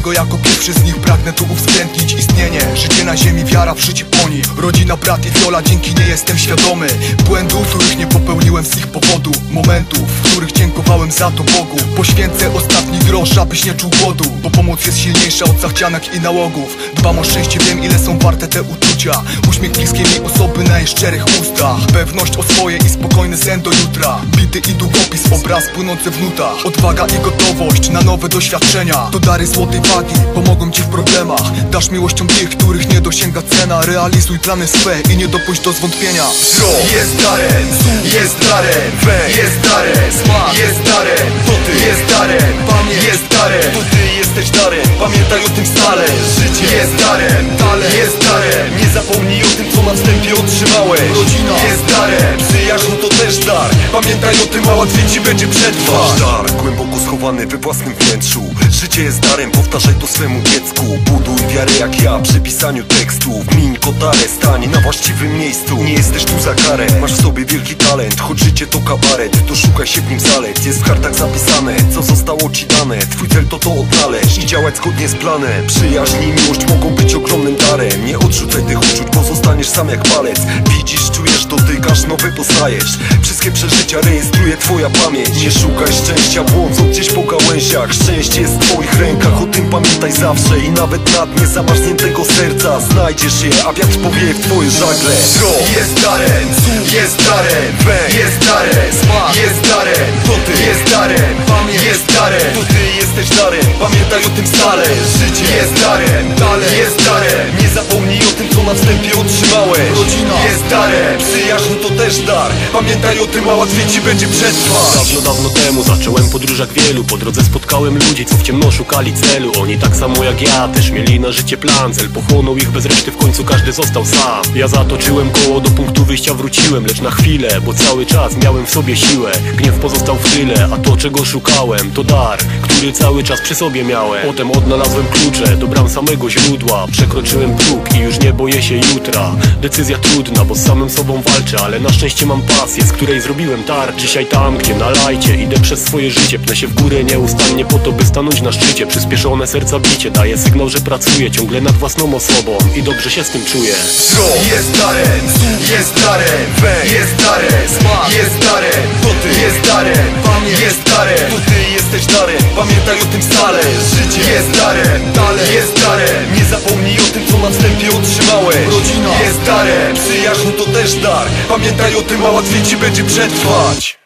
Dlatego jako pierwszy z nich pragnę tu uwzględnić istnienie. Życie na ziemi, wiara w życie po nim. Rodzina, brat i wiola, dzięki nie jestem świadomy błędów, których nie popełniłem z ich powodu. Momentów, w których dziękowałem za to Bogu. Poświęcę ostatni grosz, abyś nie czuł głodu, bo pomoc jest silniejsza od zachcianek i nałogów. Dbam o szczęście, wiem ile są warte te uczucia. Uśmiech bliskiej mi osoby na jej szczerych ustach. Pewność o swoje i spokojny sen do jutra. Bity i długopis, obraz płynący w nutach. Odwaga i gotowość na nowe doświadczenia. To dary złotej wagi, pomogą ci w problemach. Dasz miłością tych, których nie dosięga cena. Realizuj plany swe i nie dopuść do zwątpienia. Jest darem, jest darem, jest darem, jest darem, to ty jest darem, jest darem, to ty jesteś darem, pamiętaj o tym stale. Życie jest darem, jest darem, nie zapomnij o tym, co na wstępie otrzymałeś. Rodzina jest darem, przyjaźń to też dar, pamiętaj o tym, a łatwiej ci będzie przetrwać. Dar głęboko schowany we własnym wnętrzu. Życie jest darem, powtarzaj to swemu dziecku. Buduj wiarę jak ja przy pisaniu tekstów. Miń kotarę, stań na właściwym miejscu. Nie jesteś tu za karę, masz w sobie wielki talent. Choć życie to kabaret, to szukaj się w nim zalet. Jest w kartach zapisane, co zostało ci dane. Twój cel to odnaleźć i działać zgodnie z planem. Przyjaźń i miłość mogą być ogromnym darem. Nie odrzucaj tych uczuć, pozostaniesz sam jak palec. Widzisz, czujesz, dotykasz, nowy poznajesz. Wszystkie przeżycia rejestruje twoja pamięć. Nie szukaj szczęścia, błądząc gdzieś po gałęziach. Szczęście jest w twoich rękach, o tym pamiętaj zawsze. I nawet na dnie zamarzniętego serca znajdziesz je, a wiatr powieje w twoje żagle. Jest darem, jest darem, jest darem, jest darem, to ty jest darem, jest darem, to ty jesteś darem, pamiętaj o tym stale. Życie jest darem, jest darem, nie zapomnij o tym, co na wstępie otrzymałeś. Rodzina jest darem, przyjaźń to też dar, pamiętaj o tym, a łatwiej ci będzie przetrwać. Dawno, dawno temu zacząłem podróżach wielu. Po drodze spotkałem ludzi, co w ciemno szukali celu. Oni tak samo jak ja, też mieli na życie plan. Cel pochłonął ich bez reszty, w końcu każdy został sam. Ja zatoczyłem koło, do punktu wyjścia wróciłem, lecz na chwilę, bo cały czas miałem w sobie siłę. Gniew pozostał w tyle, a to czego szukałem to dar, który cały czas przy sobie miałem. Potem odnalazłem klucze do bram samego źródła. Przekroczyłem próg i już nie boję się jutra. Decyzja trudna, bo z samym sobą walczę, ale na szczęście mam pasję, z której zrobiłem tarcz. Dzisiaj tam, gdzie na lajcie, idę przez swoje życie. Pnę się w górę nieustannie po to, by stanąć na szczycie. Przyspieszone serca bicie daje sygnał, że pracuję ciągle nad własną osobą i dobrze się z tym czuję. Jest darem, jest darem, jest darem, jest darem, to ty jest darem, jest darem, to ty jesteś darem, pamiętaj o tym stale. Życie jest darem, jest darem, nie zapomnij o tym, co na wstępie otrzymałeś. Rodzina jest darem, przyjaźń to też dar, pamiętaj o tym, a łatwiej ci będzie przetrwać.